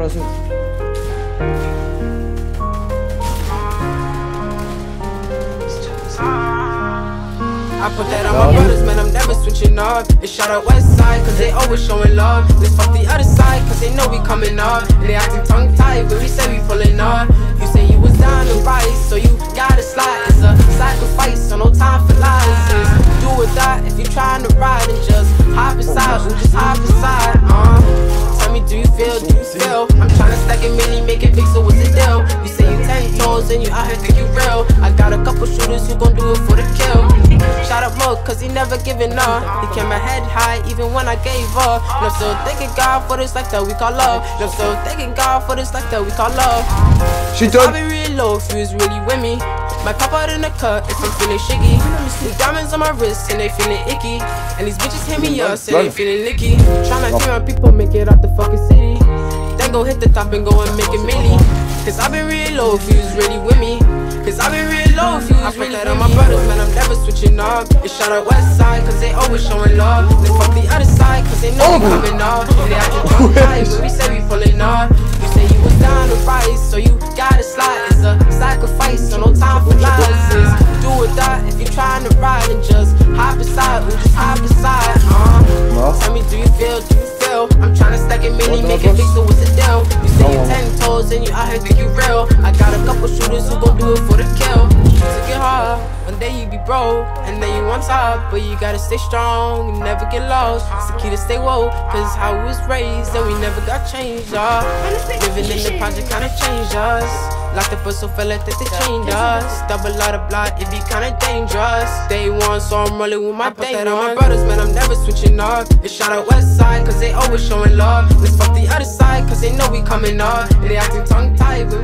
lassen. I put that on my brothers, man, I'm never switching up. It's shout out west side, cause they always showing love. Let's fuck the other side, cause they know we coming up. And they acting tongue tied, but we say we pulling up. You say you was down to rise, so you gotta slide. It's a sacrifice, so no time for lies. It's do or die if you trying to ride and just hop inside, or just hop inside. Tell me, do you feel, do you feel? I'm trying to stack it mini, make it big, so what's the deal? You say you 10 toes and you out here think you real. I got a couple shooters who gon' do it for the kill. Shout out Mo, cause he never giving up. He came my head high even when I gave up. And I'm still thanking God for this life that we call love. And I'm still thanking God for this life that we call love. I'll be real low if you was really with me. Might pop out in the cut if I'm feeling shaky. New diamonds on my wrist and they feeling icky. And these bitches hit me up, say they feeling licky. Tryna get my people make it out the fucking city. Then go hit the top and go and make it milli. Cause I've been real low if you was really with me. Cause I've been real low if you was really with me. I put that on my brothers, man, I'm never switching up. It's shout out west side, cause they always showing love. Let's fuck the other side, cause they know we coming up. They acting tongue tied, but we say we pulling up. You say you was down to rise, so you gotta slide. It's a sacrifice, so no time for lies. It's do or die if you trying to ride and just hop inside, or just hop inside. Tell me, do you feel, do you feel? I'm trying to stack it mini, make it big, so what's the deal? You say you 10 toes and you out here think you real. I got a couple shooters who gon' do it for the kill. You took it hard, one day you be broke, and then you on top. But you gotta stay strong and never get lost. It's the key to stay woke, cause how we was raised and we never got changed, Living in the project kinda changed us. Locked up us so felt like that they chained us. Double out of block, it be kinda dangerous. Day one, so I'm rolling with my day. I put that on my brothers, man, I'm never switching up. It's shout out west side, cause they always showing love. Let's fuck the other side, cause they know we coming up. And they acting tongue tied,